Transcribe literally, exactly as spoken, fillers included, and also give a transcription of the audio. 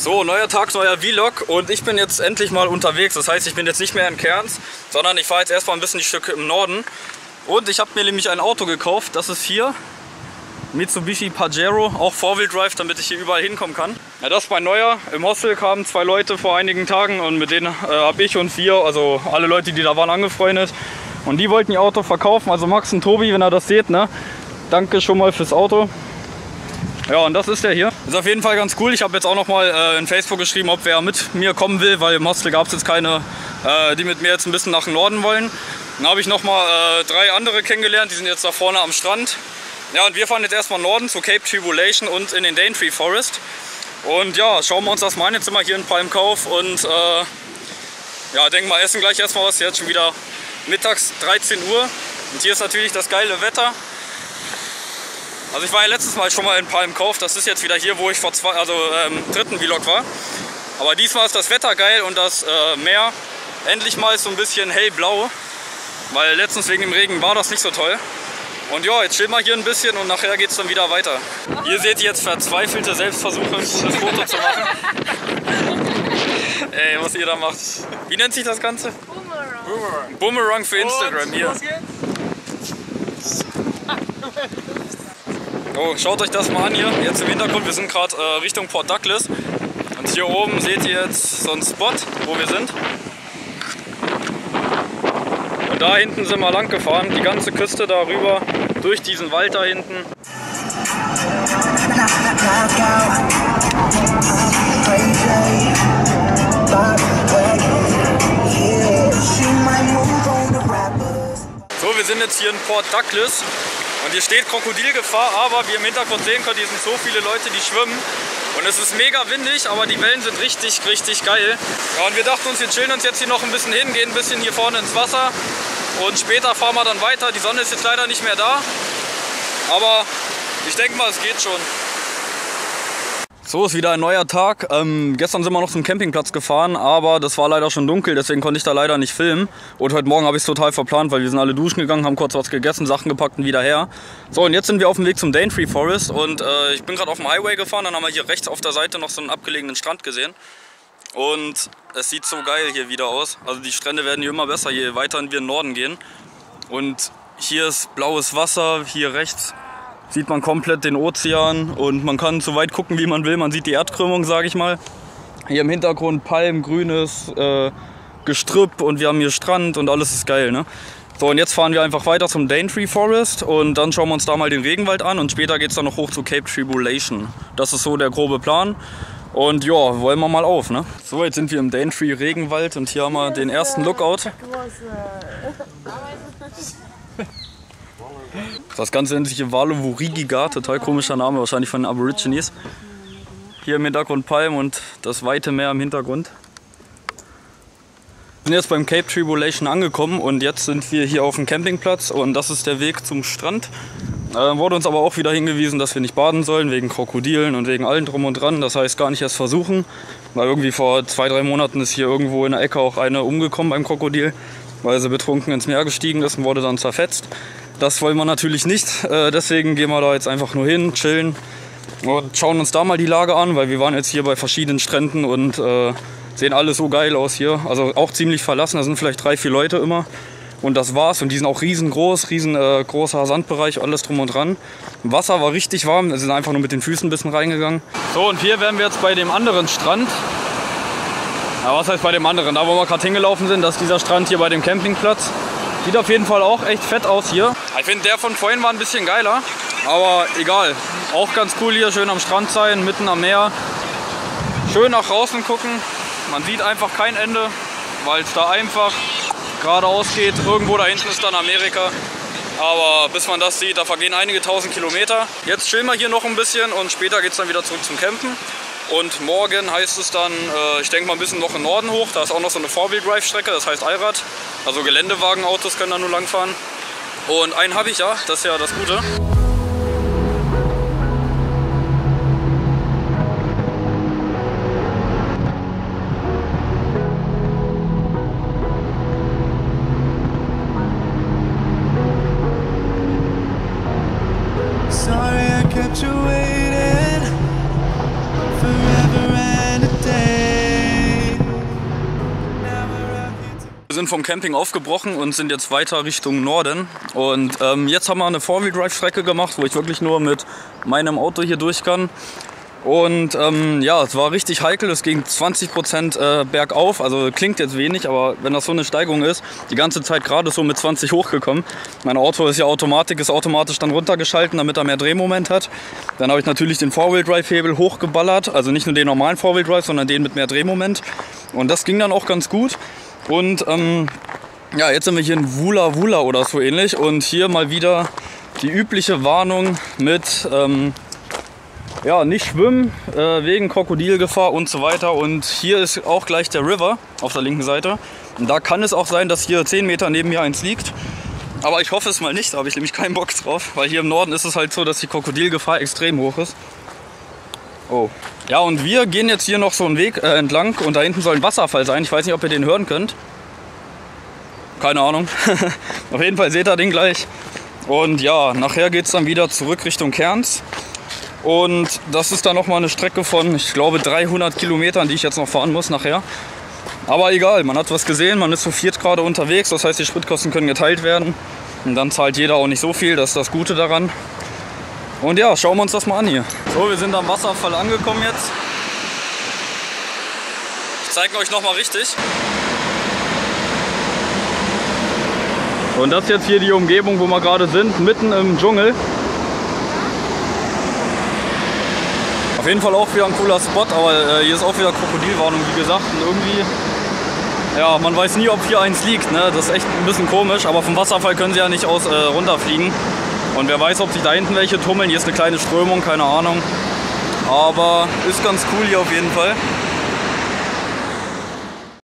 So, neuer Tag, neuer Vlog und ich bin jetzt endlich mal unterwegs. Das heißt, ich bin jetzt nicht mehr in Cairns, sondern ich fahre jetzt erstmal ein bisschen die Stücke im Norden. Und ich habe mir nämlich ein Auto gekauft, das ist hier Mitsubishi Pajero, auch Four-Wheel-Drive, damit ich hier überall hinkommen kann. Ja, das ist mein neuer. Im Hostel kamen zwei Leute vor einigen Tagen und mit denen äh, habe ich und wir, also alle Leute, die da waren, angefreundet. Und die wollten ihr Auto verkaufen, also Max und Tobi, wenn ihr das seht, ne? Danke schon mal fürs Auto. Ja, und das ist der hier. Ist auf jeden Fall ganz cool. Ich habe jetzt auch noch mal äh, in Facebook geschrieben, ob wer mit mir kommen will, weil im Hostel gab es jetzt keine, äh, die mit mir jetzt ein bisschen nach dem Norden wollen. Dann habe ich noch mal äh, drei andere kennengelernt, die sind jetzt da vorne am Strand. Ja, und wir fahren jetzt erstmal Norden zu Cape Tribulation und in den Daintree Forest. Und ja, schauen wir uns das mal an. Jetzt sind wir hier in Palm Cove und äh, ja, denken mal, essen gleich erstmal was. Jetzt schon wieder mittags dreizehn Uhr und hier ist natürlich das geile Wetter. Also ich war ja letztes Mal schon mal in Palm Cove, das ist jetzt wieder hier, wo ich vor zwei, also ähm, dritten Vlog war. Aber diesmal ist das Wetter geil und das äh, Meer endlich mal so ein bisschen hellblau, weil letztens wegen dem Regen war das nicht so toll. Und ja, jetzt chillen wir hier ein bisschen und nachher geht es dann wieder weiter. Hier seht ihr jetzt verzweifelte Selbstversuche, ein gutes Foto zu machen. Ey, was ihr da macht. Wie nennt sich das Ganze? Boomerang. Boomerang für Instagram, und, hier. Oh, schaut euch das mal an hier, jetzt im Hintergrund, wir sind gerade äh, Richtung Port Douglas und hier oben seht ihr jetzt so einen Spot, wo wir sind. Und da hinten sind wir lang gefahren, die ganze Küste darüber, durch diesen Wald da hinten. So, wir sind jetzt hier in Port Douglas. Und hier steht Krokodilgefahr, aber wie ihr im Hintergrund sehen könnt, hier sind so viele Leute, die schwimmen. Und es ist mega windig, aber die Wellen sind richtig, richtig geil. Ja, und wir dachten uns, wir chillen uns jetzt hier noch ein bisschen hin, gehen ein bisschen hier vorne ins Wasser. Und später fahren wir dann weiter. Die Sonne ist jetzt leider nicht mehr da. Aber ich denke mal, es geht schon. So, ist wieder ein neuer Tag. Ähm, gestern sind wir noch zum Campingplatz gefahren, aber das war leider schon dunkel, deswegen konnte ich da leider nicht filmen. Und heute Morgen habe ich es total verplant, weil wir sind alle duschen gegangen, haben kurz was gegessen, Sachen gepackt und wieder her. So, und jetzt sind wir auf dem Weg zum Daintree Forest und äh, ich bin gerade auf dem Highway gefahren, dann haben wir hier rechts auf der Seite noch so einen abgelegenen Strand gesehen. Und es sieht so geil hier wieder aus. Also die Strände werden hier immer besser, je weiter wir in den Norden gehen. Und hier ist blaues Wasser, hier rechts sieht man komplett den Ozean und man kann so weit gucken, wie man will. Man sieht die Erdkrümmung, sage ich mal. Hier im Hintergrund Palmen, grünes äh, Gestrüpp und wir haben hier Strand und alles ist geil, ne? So, und jetzt fahren wir einfach weiter zum Daintree Forest und dann schauen wir uns da mal den Regenwald an und später geht es dann noch hoch zu Cape Tribulation. Das ist so der grobe Plan. Und ja, wollen wir mal auf, ne? So, jetzt sind wir im Daintree Regenwald und hier haben wir den ersten Lookout. Das Ganze nennt sich hier Walowurigiga, total komischer Name, wahrscheinlich von den Aborigines. Hier im Hintergrund Palmen und das weite Meer im Hintergrund. Wir sind jetzt beim Cape Tribulation angekommen und jetzt sind wir hier auf dem Campingplatz und das ist der Weg zum Strand. Äh, wurde uns aber auch wieder hingewiesen, dass wir nicht baden sollen, wegen Krokodilen und wegen allem drum und dran. Das heißt, gar nicht erst versuchen, weil irgendwie vor zwei, drei Monaten ist hier irgendwo in der Ecke auch eine umgekommen beim Krokodil, weil sie betrunken ins Meer gestiegen ist und wurde dann zerfetzt. Das wollen wir natürlich nicht, äh, deswegen gehen wir da jetzt einfach nur hin, chillen und schauen uns da mal die Lage an, weil wir waren jetzt hier bei verschiedenen Stränden und äh, sehen alle so geil aus hier. Also auch ziemlich verlassen, da sind vielleicht drei, vier Leute immer und das war's. Und die sind auch riesengroß, riesengroßer äh, Sandbereich, alles drum und dran. Wasser war richtig warm, wir sind einfach nur mit den Füßen ein bisschen reingegangen. So, und hier wären wir jetzt bei dem anderen Strand. Ja, was heißt bei dem anderen? Da, wo wir gerade hingelaufen sind, das ist dieser Strand hier bei dem Campingplatz. Sieht auf jeden Fall auch echt fett aus hier. Ich finde, der von vorhin war ein bisschen geiler, aber egal. Auch ganz cool hier, schön am Strand sein, mitten am Meer. Schön nach draußen gucken. Man sieht einfach kein Ende, weil es da einfach geradeaus geht. Irgendwo da hinten ist dann Amerika. Aber bis man das sieht, da vergehen einige tausend Kilometer. Jetzt chillen wir hier noch ein bisschen und später geht es dann wieder zurück zum Campen. Und morgen heißt es dann, äh, ich denke mal ein bisschen noch im Norden hoch. Da ist auch noch so eine Four-Wheel-Drive-Strecke, das heißt Allrad. Also Geländewagenautos können da nur lang fahren. Und einen habe ich ja, das ist ja das Gute. Sorry I kept you waiting forever and a sind vom Camping aufgebrochen und sind jetzt weiter Richtung Norden. Und ähm, jetzt haben wir eine Four-Wheel-Drive-Strecke gemacht, wo ich wirklich nur mit meinem Auto hier durch kann. Und ähm, ja, es war richtig heikel, es ging zwanzig Prozent äh, bergauf, also klingt jetzt wenig, aber wenn das so eine Steigung ist, die ganze Zeit gerade so mit zwanzig hochgekommen. Mein Auto ist ja Automatik, ist automatisch dann runtergeschalten, damit er mehr Drehmoment hat. Dann habe ich natürlich den Four-Wheel-Drive-Hebel hochgeballert, also nicht nur den normalen Four-Wheel-Drive, sondern den mit mehr Drehmoment. Und das ging dann auch ganz gut. Und ähm, ja, jetzt sind wir hier in Wula Wula oder so ähnlich und hier mal wieder die übliche Warnung mit... Ähm, Ja, nicht schwimmen, äh, wegen Krokodilgefahr und so weiter. Und hier ist auch gleich der River auf der linken Seite. Und da kann es auch sein, dass hier zehn Meter neben mir eins liegt. Aber ich hoffe es mal nicht, da habe ich nämlich keinen Bock drauf. Weil hier im Norden ist es halt so, dass die Krokodilgefahr extrem hoch ist. Oh. Ja, und wir gehen jetzt hier noch so einen Weg äh, entlang. Und da hinten soll ein Wasserfall sein. Ich weiß nicht, ob ihr den hören könnt. Keine Ahnung. Auf jeden Fall seht ihr den gleich. Und ja, nachher geht es dann wieder zurück Richtung Cairns. Und das ist dann nochmal eine Strecke von, ich glaube, dreihundert Kilometern, die ich jetzt noch fahren muss nachher. Aber egal, man hat was gesehen, man ist zu viert gerade unterwegs, das heißt, die Spritkosten können geteilt werden. Und dann zahlt jeder auch nicht so viel, das ist das Gute daran. Und ja, schauen wir uns das mal an hier. So, wir sind am Wasserfall angekommen jetzt. Ich zeige euch nochmal richtig. Und das ist jetzt hier die Umgebung, wo wir gerade sind, mitten im Dschungel. Auf jeden Fall auch wieder ein cooler Spot, aber äh, hier ist auch wieder Krokodilwarnung, wie gesagt. Und irgendwie, ja, man weiß nie, ob hier eins liegt, ne? Das ist echt ein bisschen komisch, aber vom Wasserfall können sie ja nicht aus äh, runterfliegen. Und wer weiß, ob sich da hinten welche tummeln. Hier ist eine kleine Strömung, keine Ahnung. Aber ist ganz cool hier auf jeden Fall.